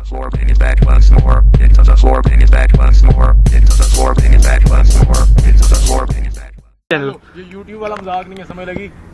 the floor, bring it back once more. Into the floor, bring it back once more. Into the floor, bring it back once more. Into the floor, bring it back. ये YouTube वाला मजाक नहीं है, समझ लगी?